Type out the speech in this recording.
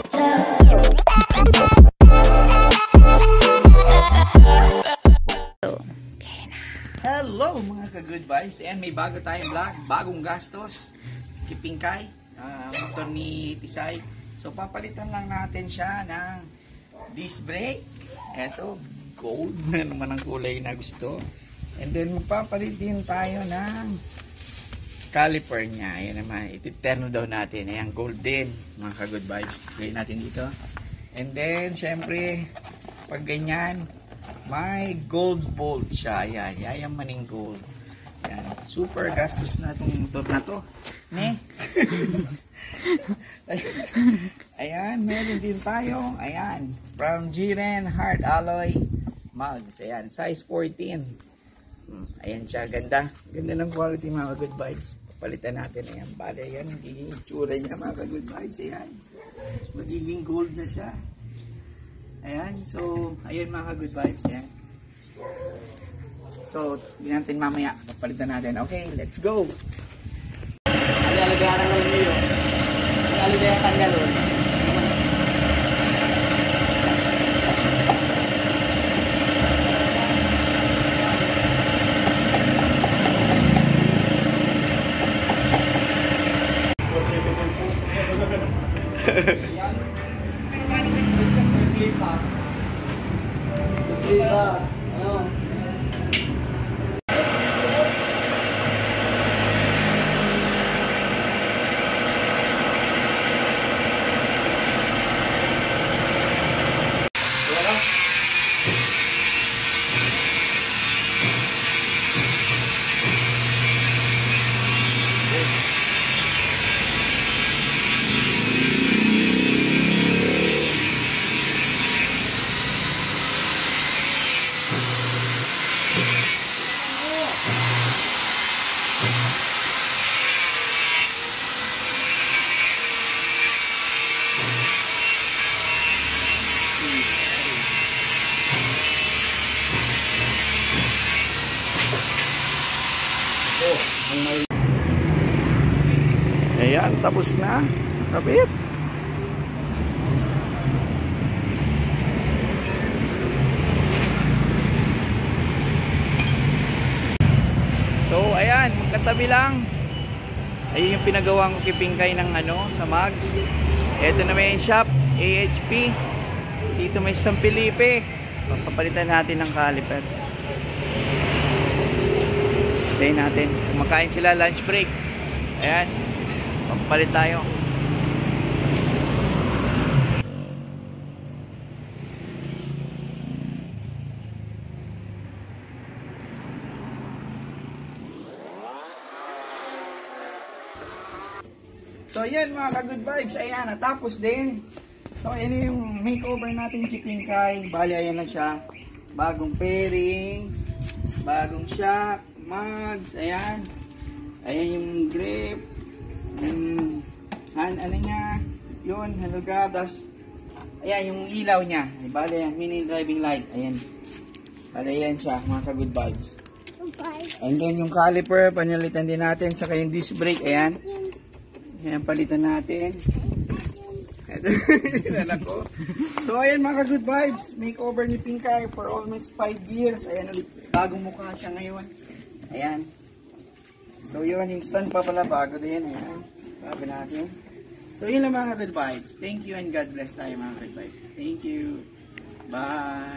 Hello mga ka-good vibes, and may bago tayong vlog, bagong gastos, Kipingkay, motor ni Tisay. So papalitan lang natin siya ng disc brake. Eto, gold na naman ang kulay na gusto. And then magpapalit din tayo ng caliper niya. Ayan naman, ititerno daw natin. Ayan, gold din mga ka-good vibes. Play natin dito. And then syempre, pag ganyan, may gold bolt siya. Ayan, yayamaning gold. Ayan, super gastos na itong motor na to. Ne? Ayan, meron din tayo. Ayan, from Jiren Hard Alloy Mugs. Ayan, size 14. Ayan siya, ganda. Ganda ng quality mga good vibes. Palitan natin. Ayan, bale yan. Magiging tsura niya mga good vibes. Ayan, magiging gold na siya. Ayan, so, ayan mga good vibes, ayan. So, hindi natin mamaya, palitan natin. Okay, let's go! Alalagaan ng niyo. Alalagaan ang galon. Ayan, tapos na. Kabit. So, ayan, magkatabi lang. Ayun yung pinagawa ko Kipingkay ng sa Mugs. Ito na may shop, AHP. Dito may San Felipe. Papalitan natin ng caliper. Tayo natin. Kumakain sila lunch break. Ayan. Pampalit tayo. So ayan mga ka-good vibes. Ayan, natapos din. So ayan yung makeover natin Kipingkay. Bali ayan na siya. Bagong fairing, bagong shock, mugs, ayan. Ayan yung grip. Ano niya, yun, handle grab, tapos, ayan, yung ilaw niya, bale, mini driving light, ayan, bale, ayan siya, mga ka-good vibes. And then, yung caliper, panalitan din natin, saka yung disc brake, ayan, ayan, palitan natin, anak ko. So, ayan, mga ka-good vibes, makeover ni Pinkay for almost 5 years, ayan, ulit, bagong mukha siya ngayon, ayan. So yun, yung stand pa pala bago din. Ayan. Bago natin. So yun lang mga good vibes. Thank you and God bless tayo mga good vibes. Thank you. Bye.